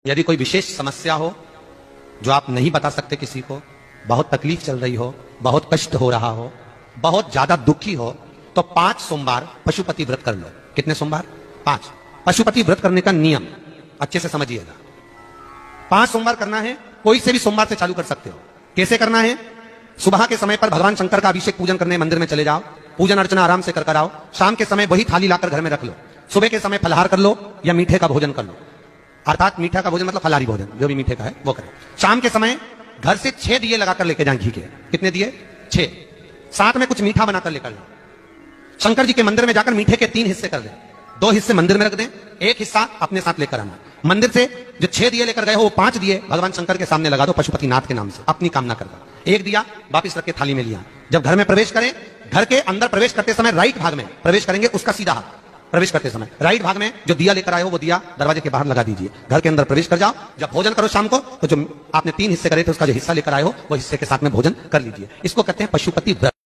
यदि कोई विशेष समस्या हो जो आप नहीं बता सकते किसी को, बहुत तकलीफ चल रही हो, बहुत कष्ट हो रहा हो, बहुत ज्यादा दुखी हो, तो 5 सोमवार पशुपति व्रत कर लो। कितने सोमवार? 5। पशुपति व्रत करने का नियम अच्छे से समझिएगा। 5 सोमवार करना है, कोई से भी सोमवार से चालू कर सकते हो। कैसे करना है? सुबह के समय पर भगवान शंकर का अभिषेक पूजन करने मंदिर में चले जाओ, पूजन अर्चना आराम से कर आओ। शाम के समय वही थाली लाकर घर में रख लो। सुबह के समय फलहार कर लो या मीठे का भोजन कर लो, अर्थात मीठा का भोजन मतलब फलाहारी भोजन, जो भी मीठे का है वो करें। शाम के समय घर से 6 दिए लगाकर लेके जाएं घी के। कितने दिए? 6। साथ में कुछ मीठा बनाकर लेकर लो। शंकर जी के मंदिर में जाकर मीठे के 3 हिस्से कर दें। 2 हिस्से मंदिर में रख दें, 1 हिस्सा अपने साथ लेकर आना। मंदिर से जो 6 दिए लेकर गए हो वो 5 दिए भगवान शंकर के सामने लगा दो पशुपति नाथ के नाम से, अपनी कामना कर दो। 1 दिया वापिस रख के थाली में लिया। जब घर में प्रवेश करें, घर के अंदर प्रवेश करते समय राइट भाग में प्रवेश करेंगे, उसका सीधा हाथ प्रवेश करते समय राइट भाग में जो दिया लेकर आए हो वो दिया दरवाजे के बाहर लगा दीजिए। घर के अंदर प्रवेश कर जाओ। जब भोजन करो शाम को, तो जो आपने 3 हिस्से करे थे उसका जो हिस्सा लेकर आए हो वो हिस्से के साथ में भोजन कर लीजिए। इसको कहते हैं पशुपति व्रत।